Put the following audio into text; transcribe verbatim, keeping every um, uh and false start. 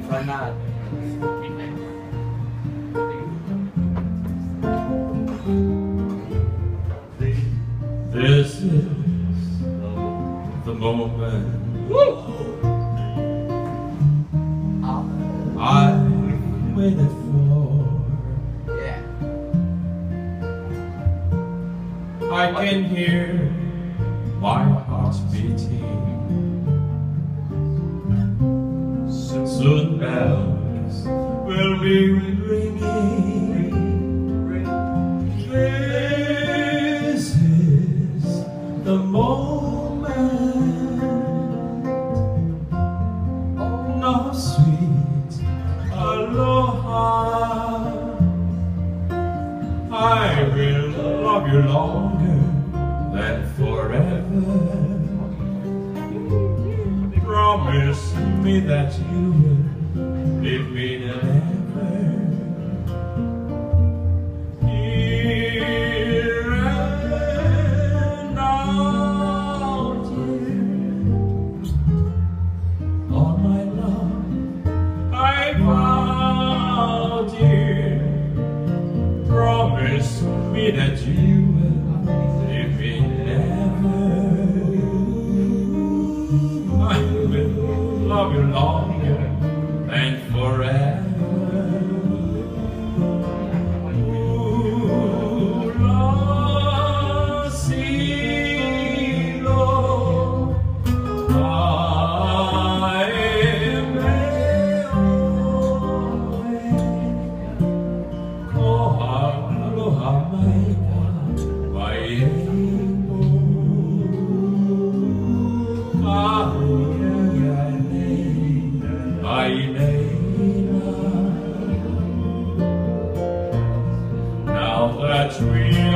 Try not. This is the moment I've waited for. Yeah. I can hear my heart beating. Soon bells will be ringing. This is the moment of sweet aloha. I will love you longer than forever. Promise me that you will leave me never. Here and now, dear, all my love I vow, dear. Promise me that you will leave me never. I will love you longer than forever. Ooh, Lord, see, Lord, I am Koha, aloha, maika, waiemo. Now that we